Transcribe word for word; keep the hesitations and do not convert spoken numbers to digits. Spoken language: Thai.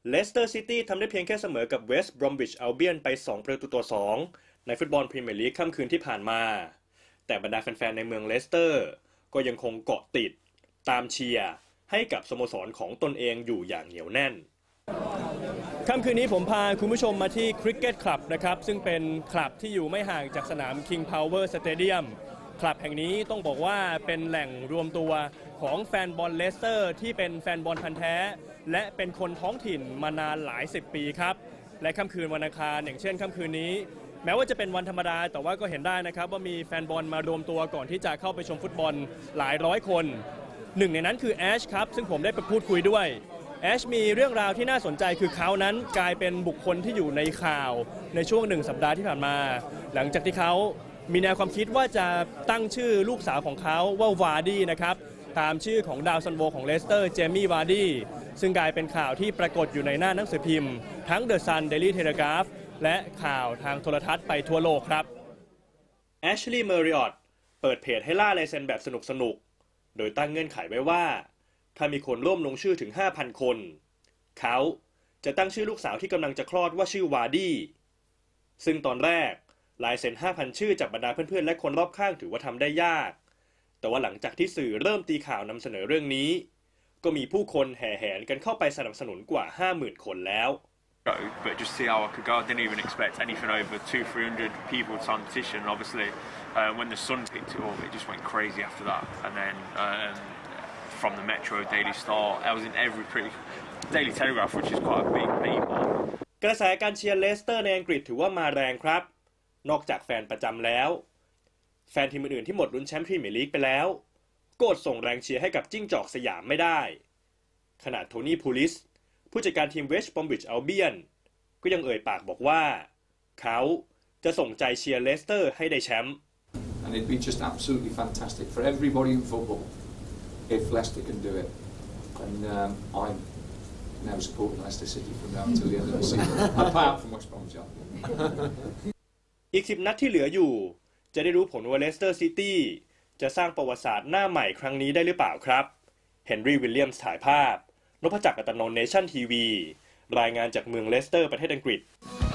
เลสเตอร์ซิตี้ทำได้เพียงแค่เสมอกับเวสต์บรอมวิชอัลเบียนไปสองประตูต่อสองในฟุตบอลพรีเมียร์ลีกค่ำคืนที่ผ่านมาแต่บรรดาแฟนๆในเมืองเลสเตอร์ก็ยังคงเกาะติดตามเชียร์ให้กับสโมสรของตนเองอยู่อย่างเหนียวแน่นค่ำคืนนี้ผมพาคุณผู้ชมมาที่คริกเก็ตคลับนะครับซึ่งเป็นคลับที่อยู่ไม่ห่างจากสนาม King Power Stadium คลับแห่งนี้ต้องบอกว่าเป็นแหล่งรวมตัวของแฟนบอลเลสเตอร์ที่เป็นแฟนบอลพันธุ์แท้และเป็นคนท้องถิ่นมานานหลายสิบปีครับและค่ำคืนวันอังคารอย่างเช่นค่ำคืนนี้แม้ว่าจะเป็นวันธรรมดาแต่ว่าก็เห็นได้นะครับว่ามีแฟนบอลมารวมตัวก่อนที่จะเข้าไปชมฟุตบอลหลายร้อยคนหนึ่งในนั้นคือแอชครับซึ่งผมได้ไปพูดคุยด้วยแอชมีเรื่องราวที่น่าสนใจคือเขานั้นกลายเป็นบุคคลที่อยู่ในข่าวในช่วงหนึ่งสัปดาห์ที่ผ่านมาหลังจากที่เขามีแนวความคิดว่าจะตั้งชื่อลูกสาวของเขาว่าวาร์ดี้นะครับตามชื่อของดาวซันโวของเลสเตอร์เจมี่วาร์ดี้ซึ่งกลายเป็นข่าวที่ปรากฏอยู่ในหน้าหนังสือพิมพ์ทั้งเดอะซันเดลี่เทเลกราฟและข่าวทางโทรทัศน์ไปทั่วโลกครับแอชลีย์เมอริออตเปิดเพจให้ล่าลายเซ็นแบบสนุกๆโดยตั้งเงื่อนไขไว้ว่าถ้ามีคนร่วมลงชื่อถึง ห้าพัน คนเขาจะตั้งชื่อลูกสาวที่กำลังจะคลอดว่าชื่อวาร์ดี้ซึ่งตอนแรกลายเซ็น ห้าพัน ชื่อจากบรรดาเพื่อนๆและคนรอบข้างถือว่าทำได้ยากแต่ว่าหลังจากที่สื่อเริ่มตีข่าวนำเสนอเรื่องนี้ก็มีผู้คนแห่แหนกันเข้าไปสนับสนุนกว่า ห้าหมื่น คนแล้ว But just see how I could go. I didn't even expect anything over two, three hundred people to sign the petition. And obviously, uh, when the Sun picked it up, it just went crazy after that. And then um, from the Metro, Daily Star, I was in every pretty Daily Telegraph, which is quite a big paper. กระแสการเชียร์เลสเตอร์ในอังกฤษถือว่ามาแรงครับนอกจากแฟนประจำแล้วแฟนทีมอื่นๆที่หมดลุ้นแชมป์พรีเมียร์ลีกไปแล้วก็อดส่งแรงเชียร์ให้กับจิ้งจอกสยามไม่ได้ขณะโทนี่พูลิสผู้จัดการทีมเวสต์บรอมวิชอัลเบียนก็ยังเอ่ยปากบอกว่าเขาจะส่งใจเชียร์เลสเตอร์ให้ได้แชมป์ And it'd be just absolutely fantastic for everybody in football if Leicester can do it. And um, I'm now supporting Leicester City from now until the end of the season. Apart from West Bromwich Albion. อีกสิบนัดที่เหลืออยู่จะได้รู้ผลว่าเลสเตอร์ซิตี้จะสร้างประวัติศาสตร์หน้าใหม่ครั้งนี้ได้หรือเปล่าครับเฮนรี่วิลเลียมส์ถ่ายภาพนพจักร อัตโนเนชั่นทีวีรายงานจากเมืองเลสเตอร์ประเทศอังกฤษ